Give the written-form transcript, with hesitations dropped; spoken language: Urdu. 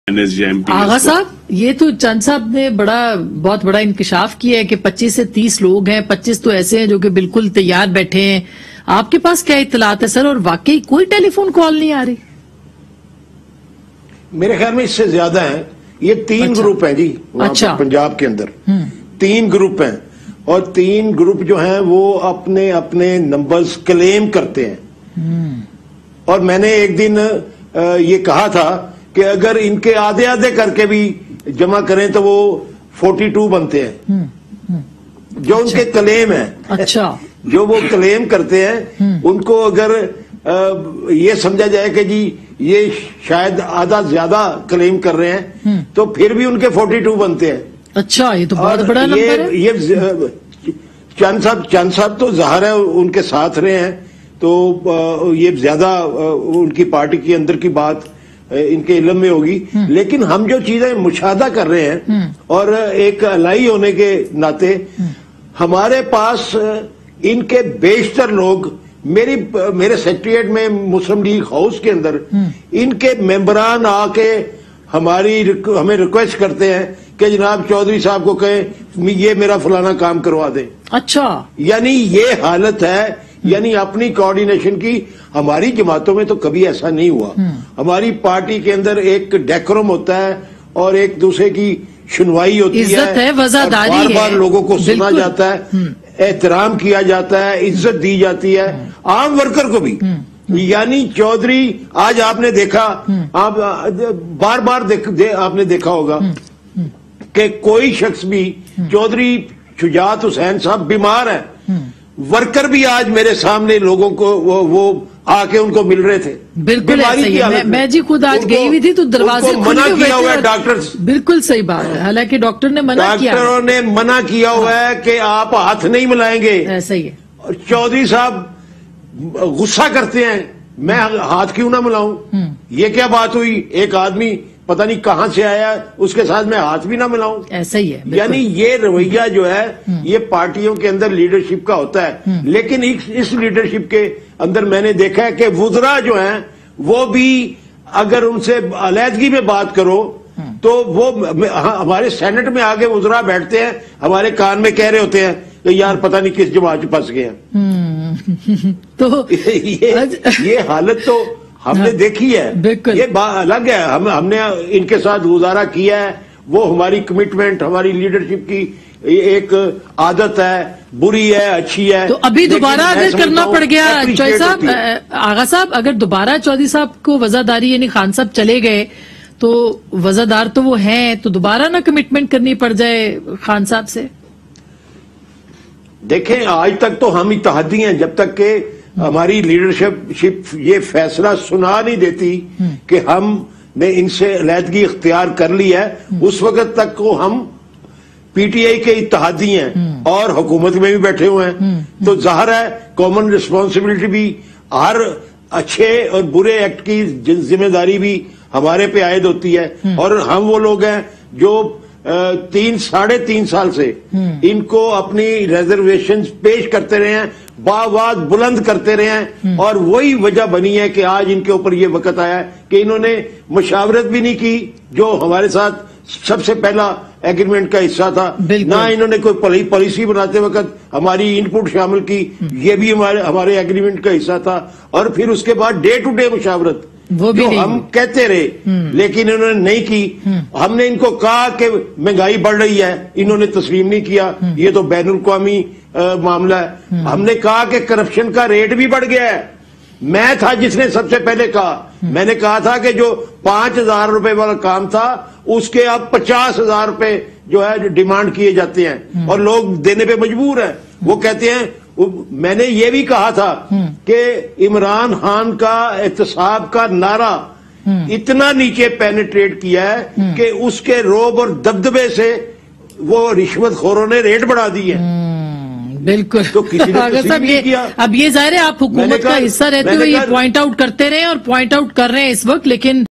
آغا صاحب، یہ تو چند صاحب نے بہت بڑا انکشاف کیا ہے کہ 25 سے 30 لوگ ہیں، 25 تو ایسے ہیں جو کہ بالکل تیار بیٹھے ہیں. آپ کے پاس کیا اطلاعات ہے سر؟ اور واقعی کوئی ٹیلی فون کال نہیں آ رہی؟ میرے خیال میں اس سے زیادہ ہیں. یہ 3 گروپ ہیں جی پنجاب کے اندر. 3 گروپ ہیں اور 3 گروپ جو ہیں وہ اپنے اپنے نمبرز کلیم کرتے ہیں. اور میں نے ایک دن یہ کہا تھا کہ اگر ان کے آدھے کر کے بھی جمع کریں تو وہ 42 بنتے ہیں جو ان کے کلیم ہیں. اچھا، جو وہ کلیم کرتے ہیں ان کو اگر یہ سمجھا جائے کہ جی یہ شاید آدھا زیادہ کلیم کر رہے ہیں تو پھر بھی ان کے 42 بنتے ہیں. اچھا، یہ تو بہت بڑا نمبر ہے. یہ چند صاحب تو ظاہر ہے ان کے ساتھ رہے ہیں تو یہ زیادہ ان کی پارٹی کے اندر کی بات ان کے علم میں ہوگی. لیکن ہم جو چیزیں مشاہدہ کر رہے ہیں اور ایک الائی ہونے کے ناطے ہمارے پاس ان کے بیشتر لوگ میرے سیکریٹریٹ میں مسلم لیگ ہاؤس کے اندر ان کے ممبران آ کے ہمیں ریکویسٹ کرتے ہیں کہ جناب چودھری صاحب کو کہیں یہ میرا فلانا کام کروا دیں. اچھا، یعنی یہ حالت ہے. یعنی اپنی کوارڈینیشن کی. ہماری جماعتوں میں تو کبھی ایسا نہیں ہوا. ہماری پارٹی کے اندر ایک ڈیکورم ہوتا ہے اور ایک دوسرے کی سنوائی ہوتی ہے، بار بار لوگوں کو سنا جاتا ہے، احترام کیا جاتا ہے، عزت دی جاتی ہے عام ورکر کو بھی. یعنی چودھری آج آپ نے دیکھا، آپ بار بار آپ نے دیکھا ہوگا کہ کوئی شخص بھی چودھری شجاعت حسین صاحب بیمار ہیں، ورکر بھی آج میرے سامنے لوگوں کو وہ آ کے ان کو مل رہے تھے. بالکل میں جی خود آج گئی ہوئی تھی تو دروازے منع کیا ہوا ہے ڈاکٹر. بالکل صحیح بات ہے، حالانکہ ڈاکٹر نے منع کیا، ڈاکٹروں نے منع کیا ہوا ہے کہ آپ ہاتھ نہیں ملائیں گے. ایسا ہی ہے. اور چودھری صاحب غصہ کرتے ہیں میں ہاتھ کیوں نہ ملاؤں. یہ کیا بات ہوئی؟ ایک آدمی پتہ نہیں کہاں سے آیا، اس کے ساتھ میں ہاتھ بھی نہ ملاؤں. ایسا ہی ہے. یعنی یہ رویہ جو ہے یہ پارٹیوں کے اندر لیڈرشپ کا ہوتا ہے. لیکن اس لیڈرشپ کے اندر میں نے دیکھا ہے کہ وزراء جو ہیں وہ بھی اگر ان سے علیحدگی میں بات کرو تو وہ ہمارے سینٹ میں آگے وزراء بیٹھتے ہیں، ہمارے کان میں کہہ رہے ہوتے ہیں کہ یار پتہ نہیں کس جماعت پھنس گئے ہیں. تو یہ حالت تو ہم نے دیکھی ہے. یہ بات الگ ہے. ہم نے ان کے ساتھ گزارا کیا ہے. وہ ہماری کمٹمنٹ، ہماری لیڈرشپ کی ایک عادت ہے، بری ہے، اچھی ہے. تو ابھی دوبارہ اگر کرنا پڑ گیا چودھری صاحب، آغا صاحب، اگر دوبارہ چودھری صاحب کو وزاداری یعنی خان صاحب چلے گئے تو وزادار تو وہ ہیں، تو دوبارہ نہ کمٹمنٹ کرنی پڑ جائے خان صاحب سے؟ دیکھیں آج تک تو ہم اتحادی ہیں. جب تک کہ ہماری لیڈرشپ یہ فیصلہ سنا نہیں دیتی کہ ہم نے ان سے علیحدگی اختیار کر لی ہے، اس وقت تک کو ہم پی ٹی آئی کے اتحادی ہیں اور حکومت میں بھی بیٹھے ہوئے ہیں. تو ظاہر ہے کامن رسپانسبلٹی بھی، ہر اچھے اور برے ایکٹ کی ذمہ داری بھی ہمارے پہ عائد ہوتی ہے. اور ہم وہ لوگ ہیں جو 3.5 سال سے ان کو اپنی ریزرویشن پیش کرتے رہے ہیں، باواد بلند کرتے رہے ہیں. اور وہی وجہ بنی ہے کہ آج ان کے اوپر یہ وقت آیا ہے کہ انہوں نے مشاورت بھی نہیں کی جو ہمارے ساتھ سب سے پہلا ایگریمنٹ کا حصہ تھا. نہ انہوں نے کوئی پالیسی بناتے وقت ہماری ان پٹ شامل کی، یہ بھی ہمارے ایگریمنٹ کا حصہ تھا. اور پھر اس کے بعد ڈے ٹو ڈے مشاورت جو ہم کہتے رہے لیکن انہوں نے نہیں کی. ہم نے ان کو کہا کہ مہنگائی بڑھ رہی ہے، انہوں نے تسلیم نہیں کیا، یہ تو بین الاقوامی معاملہ ہے. ہم نے کہا کہ کرپشن کا ریٹ بھی بڑھ گیا ہے. میں تھا جس نے سب سے پہلے کہا، میں نے کہا تھا کہ جو 5,000 روپے والا کام تھا اس کے اب 50,000 روپے جو ہے ڈیمانڈ کیے جاتے ہیں اور لوگ دینے پہ مجبور ہیں. وہ کہتے ہیں، میں نے یہ بھی کہا تھا کہ عمران خان کا احتساب کا نعرہ اتنا نیچے پینیٹریٹ کیا ہے کہ اس کے روب اور دبدبے سے وہ رشوت خوروں نے ریٹ بڑھا دی ہے. بالکل. تو کسی نے اب یہ ظاہر ہے آپ حکومت کا حصہ رہتے ہوئے یہ پوائنٹ آؤٹ کرتے رہے اور پوائنٹ آؤٹ کر رہے ہیں اس وقت، لیکن